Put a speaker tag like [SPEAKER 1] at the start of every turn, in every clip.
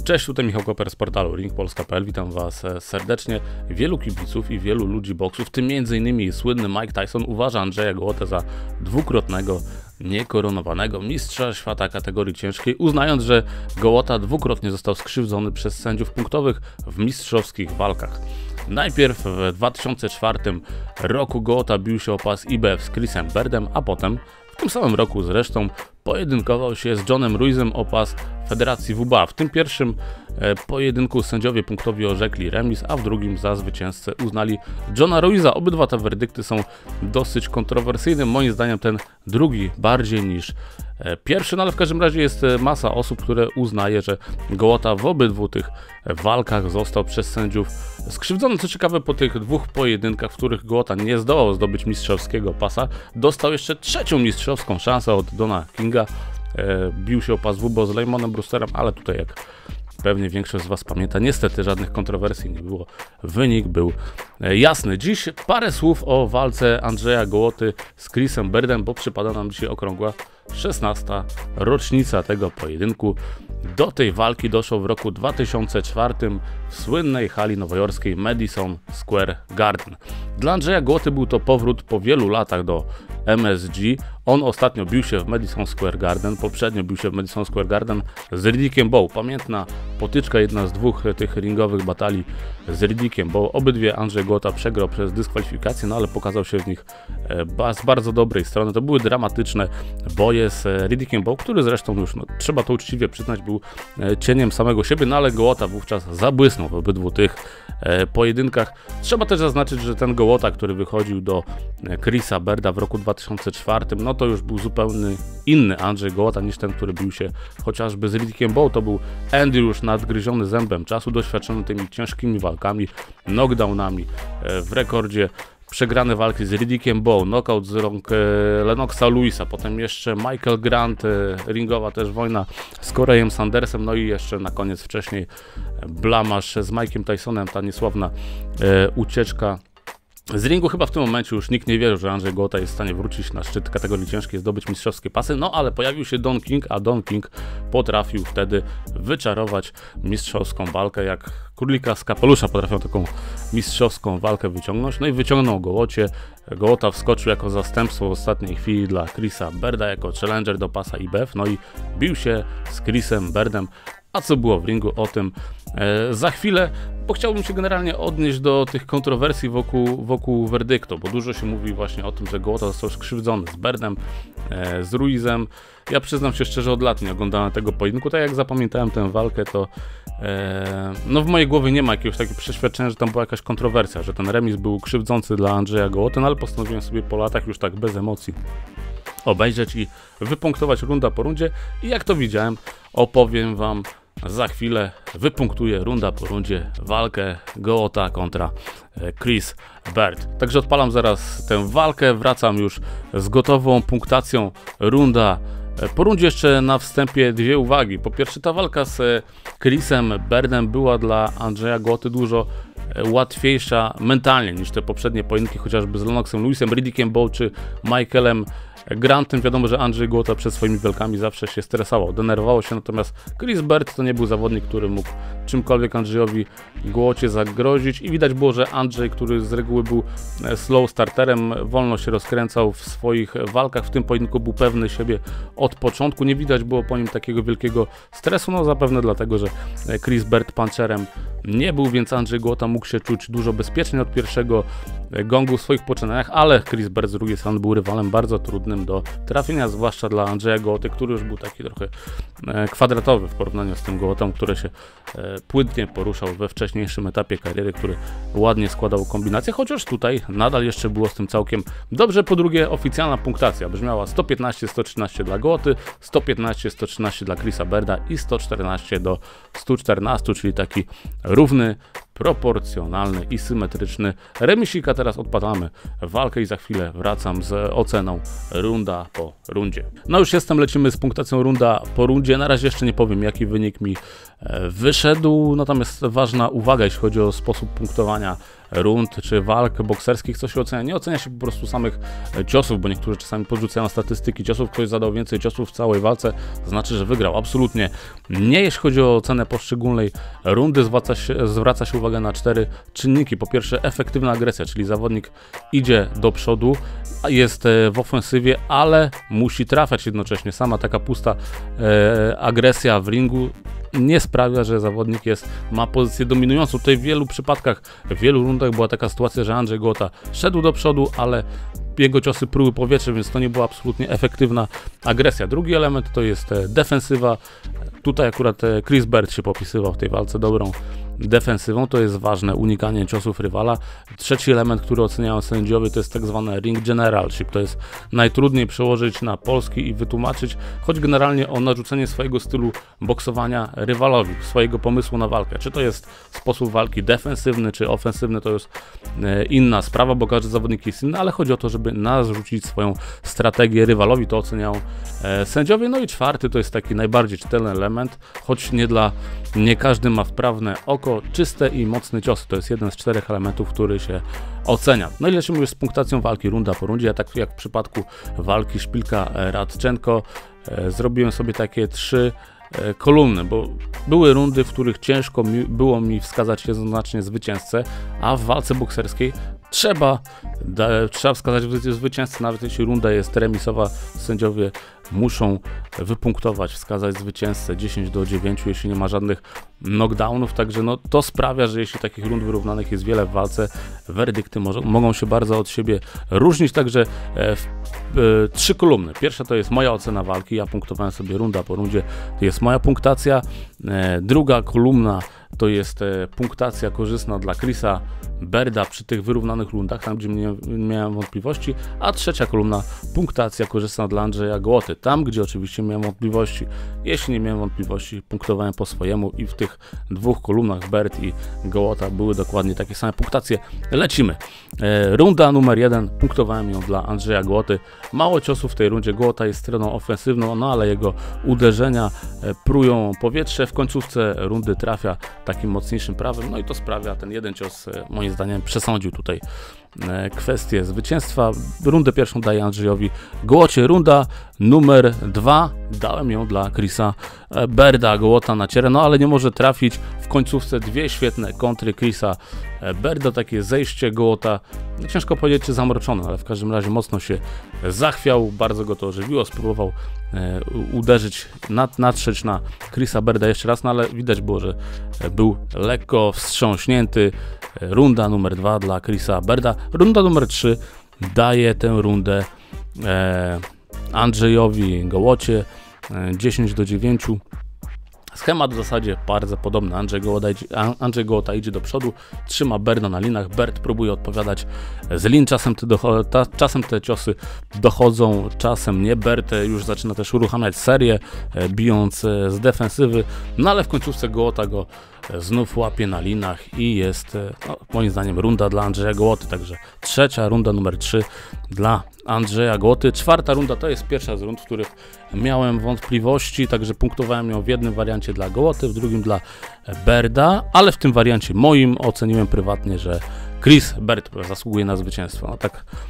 [SPEAKER 1] Cześć, tutaj Michał Koper z portalu ringpolska.pl. Witam Was serdecznie. Wielu kibiców i wielu ludzi boksu, w tym m.in. słynny Mike Tyson, uważa Andrzeja Gołotę za dwukrotnego niekoronowanego mistrza świata kategorii ciężkiej, uznając, że Gołota dwukrotnie został skrzywdzony przez sędziów punktowych w mistrzowskich walkach. Najpierw w 2004 roku Gołota bił się o pas IBF z Chrisem Byrdem, a potem w tym samym roku zresztą pojedynkował się z Johnem Ruizem o pas Federacji WBA. W tym pierwszym pojedynku sędziowie punktowi orzekli remis, a w drugim za zwycięzcę uznali Johna Ruiza. Obydwa te werdykty są dosyć kontrowersyjne, moim zdaniem ten drugi bardziej niż pierwszy, no ale w każdym razie jest masa osób, które uznaje, że Gołota w obydwu tych walkach został przez sędziów skrzywdzony. Co ciekawe, po tych dwóch pojedynkach, w których Gołota nie zdołał zdobyć mistrzowskiego pasa, dostał jeszcze trzecią mistrzowską szansę od Dona Kinga. Bił się o pas WBO z Lejmonem Brewsterem, ale tutaj, jak pewnie większość z Was pamięta, niestety żadnych kontrowersji nie było. Wynik był jasny. Dziś parę słów o walce Andrzeja Gołoty z Chrisem Byrdem, bo przypada nam dzisiaj okrągła 16. rocznica tego pojedynku. Do tej walki doszło w roku 2004 w słynnej hali nowojorskiej Madison Square Garden. Dla Andrzeja Gołoty był to powrót po wielu latach do MSG. On ostatnio bił się w Madison Square Garden, poprzednio bił się w Madison Square Garden z Riddickiem Bowe. Pamiętna potyczka, jedna z dwóch tych ringowych batalii z Riddickiem Bowe. Obydwie Andrzej Gołota przegrał przez dyskwalifikację, no ale pokazał się w nich z bardzo dobrej strony. To były dramatyczne boje z Riddickiem Bowe, który zresztą już, trzeba to uczciwie przyznać, był cieniem samego siebie, no ale Gołota wówczas zabłysnął w obydwu tych pojedynkach. Trzeba też zaznaczyć, że ten Gołota, który wychodził do Chrisa Byrda w roku 2004, no to już był zupełnie inny Andrzej Gołota niż ten, który bił się chociażby z Riddickiem Bowe. To był Andy już nadgryziony zębem czasu, doświadczony tymi ciężkimi walkami, knockdownami, w rekordzie przegrane walki z Riddickiem Bowe, knockout z rąk Lennoxa Lewisa, potem jeszcze Michael Grant, ringowa też wojna z Coreyem Sandersem, no i jeszcze na koniec wcześniej blamaż z Mike'iem Tysonem, ta niesławna ucieczka z ringu. Chyba w tym momencie już nikt nie wierzył, że Andrzej Gołota jest w stanie wrócić na szczyt kategorii ciężkiej, zdobyć mistrzowskie pasy, no ale pojawił się Don King, a Don King potrafił wtedy wyczarować mistrzowską walkę, jak królika z kapelusza potrafią taką mistrzowską walkę wyciągnąć, no i wyciągnął Gołocie. Gołota wskoczył jako zastępstwo w ostatniej chwili dla Chrisa Byrda, jako challenger do pasa IBF, no i bił się z Chrisem Byrdem. A co było w ringu, o tym za chwilę, bo chciałbym się generalnie odnieść do tych kontrowersji wokół werdyktu, bo dużo się mówi właśnie o tym, że Gołota został skrzywdzony z Byrdem, z Ruizem. Ja przyznam się szczerze, od lat nie oglądałem tego pojedynku, tak jak zapamiętałem tę walkę, to no w mojej głowie nie ma jakiegoś takiego przeświadczenia, że tam była jakaś kontrowersja, że ten remis był krzywdzący dla Andrzeja Gołoty, no ale postanowiłem sobie po latach już tak bez emocji obejrzeć i wypunktować runda po rundzie i jak to widziałem, opowiem Wam za chwilę. Wypunktuję runda po rundzie walkę Gołota kontra Chris Byrd. Także odpalam zaraz tę walkę, wracam już z gotową punktacją runda po rundzie. Jeszcze na wstępie dwie uwagi. Po pierwsze, ta walka z Chrisem Byrdem była dla Andrzeja Gołoty dużo łatwiejsza mentalnie niż te poprzednie pojedynki, chociażby z Lennoxem Lewisem, Riddickiem Bowe czy Michaelem Grantem. Wiadomo, że Andrzej Gołota przed swoimi walkami zawsze się stresował, denerwował się, natomiast Chris Byrd to nie był zawodnik, który mógł czymkolwiek Andrzejowi Gołocie zagrozić i widać było, że Andrzej, który z reguły był slow starterem, wolno się rozkręcał w swoich walkach, w tym pojedynku był pewny siebie od początku, nie widać było po nim takiego wielkiego stresu, no zapewne dlatego, że Chris Byrd puncherem nie był, więc Andrzej Gołota mógł się czuć dużo bezpieczniej od pierwszego gongu w swoich poczynaniach, ale Chris Byrd z drugiej strony był rywalem bardzo trudnym do trafienia, zwłaszcza dla Andrzeja Gołoty, który już był taki trochę kwadratowy w porównaniu z tym Gołotą, który się płynnie poruszał we wcześniejszym etapie kariery, który ładnie składał kombinacje, chociaż tutaj nadal jeszcze było z tym całkiem dobrze. Po drugie, oficjalna punktacja brzmiała 115-113 dla Gołoty, 115-113 dla Chrisa Byrda i 114-114, czyli taki równy, proporcjonalny i symetryczny remisik. A teraz odpadamy walkę i za chwilę wracam z oceną runda po rundzie. No już jestem, lecimy z punktacją runda po rundzie. Na razie jeszcze nie powiem, jaki wynik mi wyszedł. Natomiast ważna uwaga, jeśli chodzi o sposób punktowania rund czy walk bokserskich, co się ocenia? Nie ocenia się po prostu samych ciosów, bo niektórzy czasami podrzucają statystyki ciosów, ktoś zadał więcej ciosów w całej walce, to znaczy, że wygrał. Absolutnie nie. Jeśli chodzi o ocenę poszczególnej rundy, zwraca się uwagę na 4 czynniki. Po pierwsze, efektywna agresja, czyli zawodnik idzie do przodu, jest w ofensywie, ale musi trafiać jednocześnie. Sama taka pusta agresja w ringu nie sprawia, że zawodnik ma pozycję dominującą. Tutaj w wielu przypadkach, w wielu rundach była taka sytuacja, że Andrzej Gołota szedł do przodu, ale jego ciosy pruły powietrze, więc to nie była absolutnie efektywna agresja. Drugi element to jest defensywa. Tutaj akurat Chris Bert się popisywał w tej walce dobrą defensywą, to jest ważne, unikanie ciosów rywala. Trzeci element, który oceniają sędziowie, to jest tak zwane ring generalship, to jest najtrudniej przełożyć na polski i wytłumaczyć, choć generalnie o narzucenie swojego stylu boksowania rywalowi, swojego pomysłu na walkę. Czy to jest sposób walki defensywny, czy ofensywny, to jest inna sprawa, bo każdy zawodnik jest inny, ale chodzi o to, żeby narzucić swoją strategię rywalowi, to oceniają sędziowie. No i czwarty to jest taki najbardziej czytelny element, choć nie każdy ma wprawne oko, czyste i mocne ciosy. To jest jeden z 4 elementów, który się ocenia. No i lecimy już z punktacją walki runda po rundzie. Ja tak jak w przypadku walki Szpilka-Radczenko zrobiłem sobie takie 3 kolumny, bo były rundy, w których ciężko było mi wskazać jednoznacznie zwycięzcę, a w walce bokserskiej trzeba wskazać zwycięzcę, nawet jeśli runda jest remisowa, sędziowie muszą wypunktować, wskazać zwycięzcę 10-9, jeśli nie ma żadnych knockdownów, także no, to sprawia, że jeśli takich rund wyrównanych jest wiele w walce, werdykty mogą się bardzo od siebie różnić, także 3 kolumny. Pierwsza to jest moja ocena walki, ja punktowałem sobie runda po rundzie, to jest moja punktacja. Druga kolumna to jest punktacja korzystna dla Chrisa Berda przy tych wyrównanych rundach, tam gdzie nie miałem wątpliwości, a trzecia kolumna punktacja korzystna dla Andrzeja Gołoty, tam gdzie oczywiście miałem wątpliwości. Jeśli nie miałem wątpliwości, punktowałem po swojemu i w tych 2 kolumnach Berd i Gołota były dokładnie takie same punktacje. Lecimy. Runda numer 1, punktowałem ją dla Andrzeja Gołoty. Mało ciosów w tej rundzie, Gołota jest stroną ofensywną, no ale jego uderzenia prują powietrze, w końcówce rundy trafia takim mocniejszym prawym, no i to sprawia, ten jeden cios moim zdaniem przesądził tutaj kwestię zwycięstwa. Rundę pierwszą daję Andrzejowi Gołocie. Runda numer 2 dałem ją dla Chrisa Berda. Gołota naciera, no ale nie może trafić. W końcówce 2 świetne kontry Chrisa Berda, takie zejście Gołota, no ciężko powiedzieć czy zamroczone, ale w każdym razie mocno się zachwiał, bardzo go to ożywiło, spróbował uderzyć, natrzeć na Chrisa Berda jeszcze raz, no ale widać było, że był lekko wstrząśnięty. Runda numer 2 dla Chrisa Berda. Runda numer 3 daje tę rundę Andrzejowi Gołocie, 10-9. Schemat w zasadzie bardzo podobny. Andrzej Gołota idzie do przodu, trzyma Berda na linach. Berd próbuje odpowiadać z lin. Czasem te ciosy dochodzą, czasem nie. Berd już zaczyna też uruchamiać serię, bijąc z defensywy. No ale w końcówce Gołota go znów łapie na linach i jest, no, moim zdaniem, runda dla Andrzeja Gołoty. Także trzecia runda numer 3 dla Andrzeja Gołoty. Czwarta runda to jest pierwsza z rund, w których miałem wątpliwości, także punktowałem ją w jednym wariancie dla Gołoty, w drugim dla Berda, ale w tym wariancie moim oceniłem prywatnie, że Chris Berd zasługuje na zwycięstwo. No,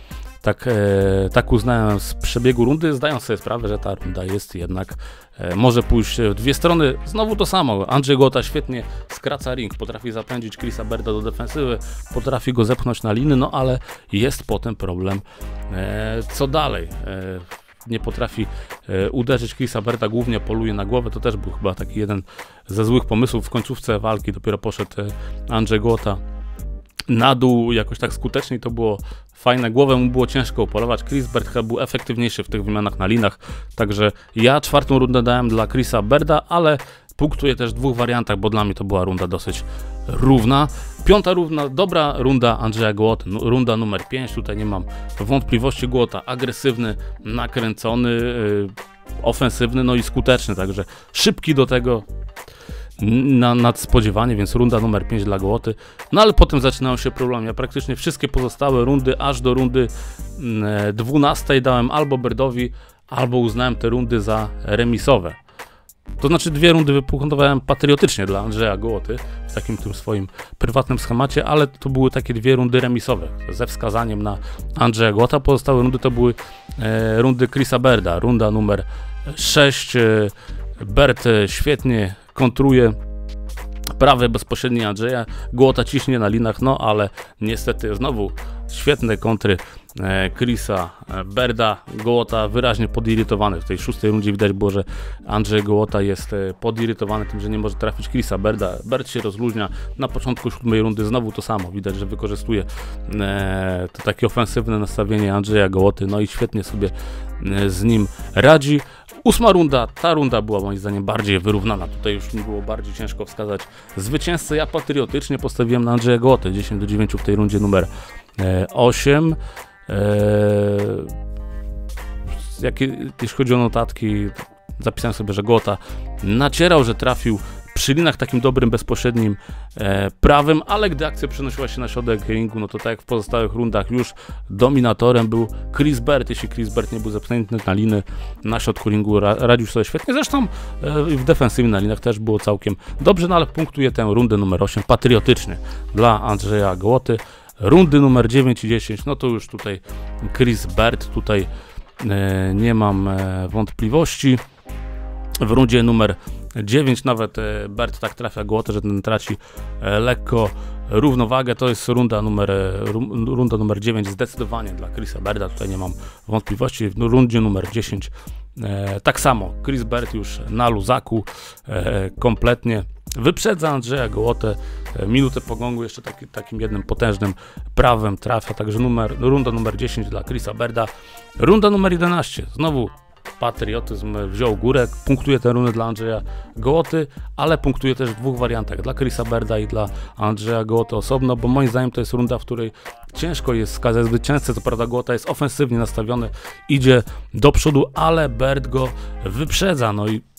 [SPEAKER 1] tak uznałem z przebiegu rundy, zdając sobie sprawę, że ta runda jest jednak, może pójść w 2 strony. Znowu to samo, Andrzej Gołota świetnie skraca ring, potrafi zapędzić Chrisa Berda do defensywy, potrafi go zepchnąć na liny, no ale jest potem problem, co dalej. Nie potrafi uderzyć Chrisa Berda, głównie poluje na głowę, to też był chyba taki jeden ze złych pomysłów. W końcówce walki dopiero poszedł Andrzej Gołota na dół jakoś tak skutecznie, to było fajne, głowę mu było ciężko upolować. Chris Berd chyba był efektywniejszy w tych wymianach na linach, także ja 4. rundę dałem dla Chrisa Berda, ale punktuję też w 2 wariantach, bo dla mnie to była runda dosyć równa. 5. runda, dobra runda Andrzeja Gołoty, runda numer 5, tutaj nie mam wątpliwości. Gołota agresywny, nakręcony, ofensywny, no i skuteczny, także szybki do tego, nadspodziewanie, więc runda numer 5 dla Gołoty. No ale potem zaczynają się problemy. Ja praktycznie wszystkie pozostałe rundy, aż do rundy 12 dałem albo Berdowi, albo uznałem te rundy za remisowe. To znaczy 2 rundy wypunktowałem patriotycznie dla Andrzeja Gołoty w takim tym swoim prywatnym schemacie, ale to były takie 2 rundy remisowe ze wskazaniem na Andrzeja Gołota. Pozostałe rundy to były rundy Chrisa Birda. Runda numer 6. Bird świetnie kontruje prawe bezpośrednie Andrzeja, Gołota ciśnie na linach, no ale niestety znowu świetne kontry Chrisa Birda. Gołota wyraźnie podirytowany. W tej 6. rundzie widać było, że Andrzej Gołota jest podirytowany tym, że nie może trafić Chrisa Birda. Bird się rozluźnia. Na początku 7. rundy znowu to samo. Widać, że wykorzystuje to takie ofensywne nastawienie Andrzeja Gołoty, no i świetnie sobie z nim radzi. 8. runda, ta runda była moim zdaniem bardziej wyrównana. Tutaj już mi było bardziej ciężko wskazać zwycięzcę. Ja patriotycznie postawiłem na Andrzeja Gołotę. 10-9 w tej rundzie numer 8. Jeśli chodzi o notatki, zapisałem sobie, że Gołota nacierał, że trafił przy linach takim dobrym, bezpośrednim prawym, ale gdy akcja przenosiła się na środek ringu, no to tak jak w pozostałych rundach już dominatorem był Chris Bird. Jeśli Chris Bird nie był zepchnięty na liny na środku ringu, radził sobie świetnie. Zresztą w defensywie na linach też było całkiem dobrze, no ale punktuje tę rundę numer 8 patriotycznie dla Andrzeja Gołoty. Rundy numer 9 i 10, no to już tutaj Chris Bird, tutaj nie mam wątpliwości. W rundzie numer 9 nawet Bird tak trafia Gołotę, że ten traci lekko równowagę. To jest runda numer 9 zdecydowanie dla Chrisa Birda, tutaj nie mam wątpliwości. W rundzie numer 10 tak samo, Chris Bird już na luzaku kompletnie. Wyprzedza Andrzeja Gołotę, minutę po gongu jeszcze takim jednym potężnym prawem trafia, także runda numer 10 dla Chrisa Birda. Runda numer 11, znowu patriotyzm wziął górę, punktuje tę rundę dla Andrzeja Gołoty, ale punktuje też w 2 wariantach, dla Chrisa Birda i dla Andrzeja Gołoty osobno, bo moim zdaniem to jest runda, w której ciężko jest wskazać zwycięzcę. Co prawda Gołota jest ofensywnie nastawiony, idzie do przodu, ale Bird go wyprzedza, no i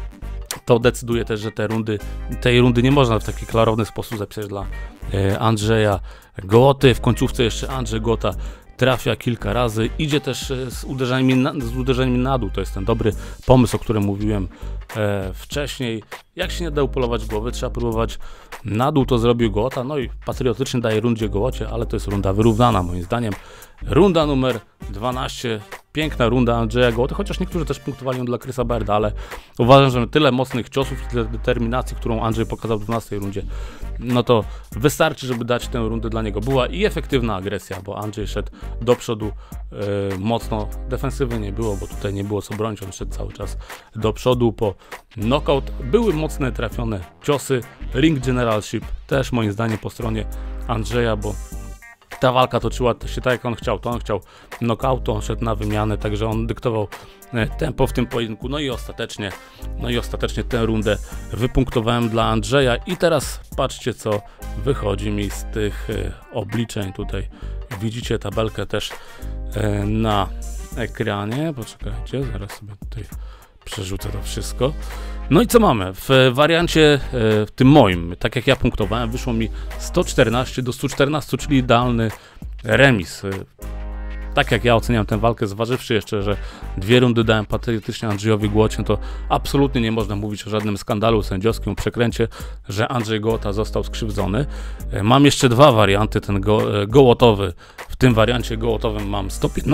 [SPEAKER 1] to decyduje też, że tej rundy nie można w taki klarowny sposób zapisać dla Andrzeja Gołoty. W końcówce jeszcze Andrzej Gołota trafia kilka razy, idzie też z uderzeniami na dół. To jest ten dobry pomysł, o którym mówiłem wcześniej. Jak się nie da upolować głowy, trzeba próbować na dół, to zrobił Gołota, no i patriotycznie daje rundzie Gołocie, ale to jest runda wyrównana moim zdaniem. Runda numer 12, piękna runda Andrzeja Gołoty, chociaż niektórzy też punktowali ją dla Chrisa Birda, ale uważam, że tyle mocnych ciosów i tyle determinacji, którą Andrzej pokazał w 12 rundzie, no to wystarczy, żeby dać tę rundę dla niego. Była i efektywna agresja, bo Andrzej szedł do przodu mocno, defensywy nie było, bo tutaj nie było co bronić, on szedł cały czas do przodu po knockout. Były mocne, trafione ciosy, ring generalship też moim zdaniem po stronie Andrzeja, bo ta walka toczyła się tak, jak on chciał. To on chciał knockoutu, on szedł na wymianę, także on dyktował tempo w tym pojedynku. No i ostatecznie tę rundę wypunktowałem dla Andrzeja. I teraz patrzcie, co wychodzi mi z tych obliczeń. Tutaj widzicie tabelkę też na ekranie. Poczekajcie, zaraz sobie tutaj przerzucę to wszystko. No i co mamy? W wariancie tym moim, tak jak ja punktowałem, wyszło mi 114 do 114, czyli idealny remis. Tak jak ja oceniam tę walkę, zważywszy jeszcze, że 2 rundy dałem patriotycznie Andrzejowi Gołocie, to absolutnie nie można mówić o żadnym skandalu sędziowskim, przekręcie, że Andrzej Gołota został skrzywdzony. Mam jeszcze 2 warianty, ten gołotowy. W tym wariancie gołotowym mam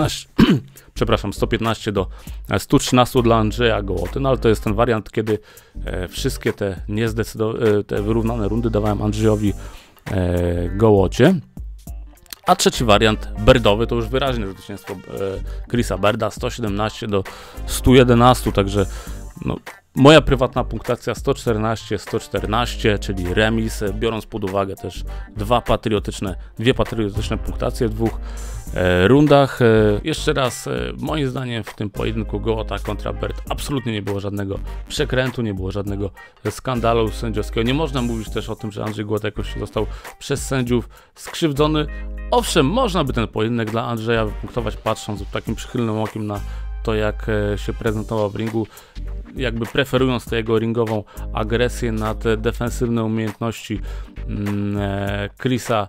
[SPEAKER 1] 115 do 113 dla Andrzeja Gołoty, no ale to jest ten wariant, kiedy wszystkie te te wyrównane rundy dawałem Andrzejowi Gołocie. A trzeci wariant, Birdowy, to już wyraźne zwycięstwo Chrisa Birda, 117 do 111, także no, moja prywatna punktacja 114, czyli remis, biorąc pod uwagę też dwie patriotyczne punktacje w 2 rundach. Jeszcze raz, moim zdaniem w tym pojedynku Gołota kontra Bird absolutnie nie było żadnego przekrętu, nie było żadnego skandalu sędziowskiego. Nie można mówić też o tym, że Andrzej Gołota jakoś został przez sędziów skrzywdzony. Owszem, można by ten pojedynek dla Andrzeja wypunktować, patrząc takim przychylnym okiem na to, jak się prezentował w ringu, jakby preferując tę jego ringową agresję nad defensywne umiejętności Chrisa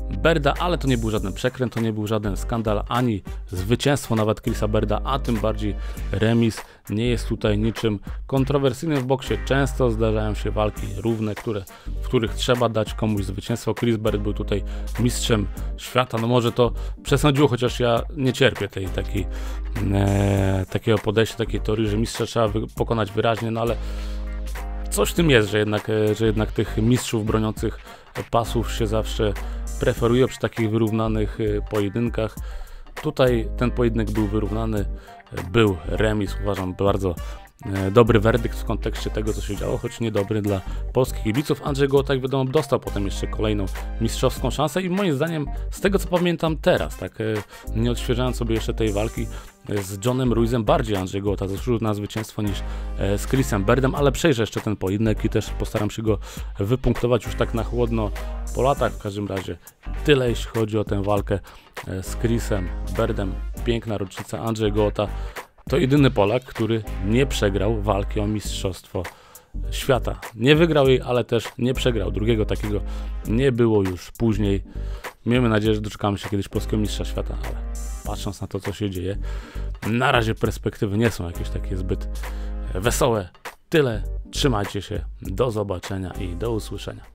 [SPEAKER 1] Berda, ale to nie był żaden przekręt, to nie był żaden skandal, ani zwycięstwo nawet Chrisa Berda, a tym bardziej remis nie jest tutaj niczym kontrowersyjnym w boksie. Często zdarzają się walki równe, w których trzeba dać komuś zwycięstwo. Chris Berd był tutaj mistrzem świata, no może to przesądziło, chociaż ja nie cierpię takiego podejścia, takiej teorii, że mistrza trzeba pokonać wyraźnie, no ale coś w tym jest, że jednak tych mistrzów broniących pasów się zawsze preferuje przy takich wyrównanych pojedynkach. Tutaj ten pojedynek był wyrównany, był remis, uważam bardzo dobry werdykt w kontekście tego, co się działo, choć niedobry dla polskich kibiców. Andrzej Gołota, jak wiadomo, dostał potem jeszcze kolejną mistrzowską szansę i moim zdaniem, z tego co pamiętam teraz, tak nie odświeżając sobie jeszcze tej walki z Johnem Ruizem, bardziej Andrzej Gołota zasłużył na zwycięstwo niż z Chrisem Berdem, ale przejrzę jeszcze ten pojedynek i też postaram się go wypunktować już tak na chłodno po latach. W każdym razie tyle, jeśli chodzi o tę walkę z Chrisem Berdem. Piękna rocznica. Andrzej Gołota to jedyny Polak, który nie przegrał walki o mistrzostwo świata. Nie wygrał jej, ale też nie przegrał. Drugiego takiego nie było już później. Miejmy nadzieję, że doczekamy się kiedyś polskiego mistrza świata, ale patrząc na to, co się dzieje, na razie perspektywy nie są jakieś takie zbyt wesołe. Tyle. Trzymajcie się. Do zobaczenia i do usłyszenia.